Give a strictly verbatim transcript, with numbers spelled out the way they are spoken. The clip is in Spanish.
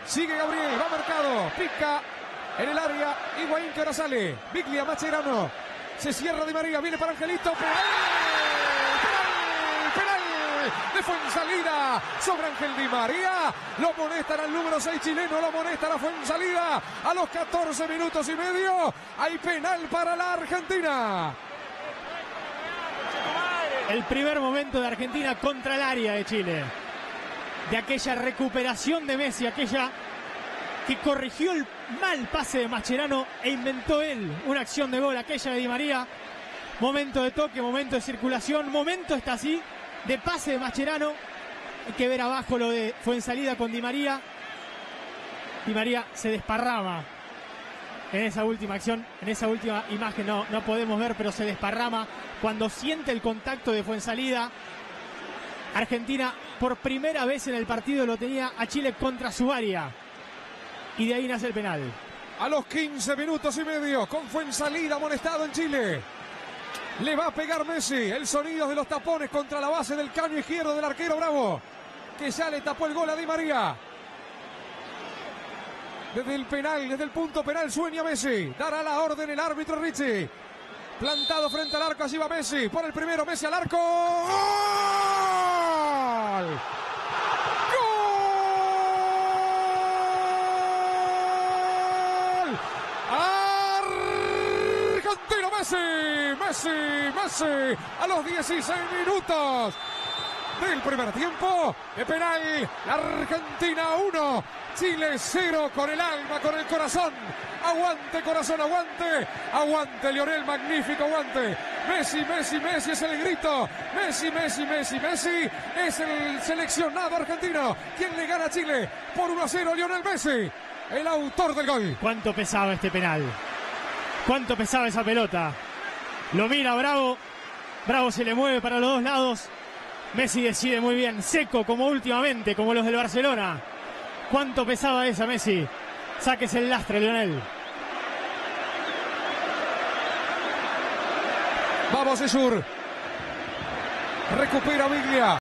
Sigue Gabriel, va Mercado, pica en el área. Higuaín que ahora sale. Biglia, Mascherano. Se cierra Di María, viene para Angelito. ¡Penal! ¡Penal! ¡Penal! De Fuensalida sobre Ángel Di María. Lo amonestan al número seis chileno, lo amonestan a Fuensalida. A los catorce minutos y medio hay penal para la Argentina. El primer momento de Argentina contra el área de Chile. De aquella recuperación de Messi, aquella que corrigió el mal pase de Mascherano e inventó él una acción de gol, aquella de Di María. Momento de toque, momento de circulación, momento está así de pase de Mascherano. Hay que ver abajo lo de Fuensalida con Di María. Di María se desparrama en esa última acción, en esa última imagen no, no podemos ver, pero se desparrama cuando siente el contacto de Fuensalida. Argentina por primera vez en el partido lo tenía a Chile contra su área. Y de ahí nace el penal. A los quince minutos y medio, con Fuensalida amonestado en Chile. Le va a pegar Messi. El sonido de los tapones contra la base del caño izquierdo del arquero Bravo, que ya le tapó el gol a Di María. Desde el penal, desde el punto penal sueña Messi. Dará la orden el árbitro Ricci. Plantado frente al arco, allí va Messi. Por el primero, Messi al arco. ¡Gol! ¡Gol! ¡Argentino Messi! Messi, Messi. A los dieciséis minutos del primer tiempo de penal. La Argentina uno. Chile cero, con el alma, con el corazón. Aguante, corazón, aguante. Aguante, Lionel, magnífico aguante. Messi, Messi, Messi es el grito. Messi, Messi, Messi, Messi es el seleccionado argentino. ¿Quién le gana a Chile? Por uno a cero, Lionel Messi, el autor del gol. ¿Cuánto pesaba este penal? ¿Cuánto pesaba esa pelota? Lo mira Bravo. Bravo se le mueve para los dos lados. Messi decide muy bien, seco como últimamente, como los del Barcelona. ¿Cuánto pesaba esa, Messi? Sáquese el lastre, Lionel. Vamos, Esur. Recupera Biglia.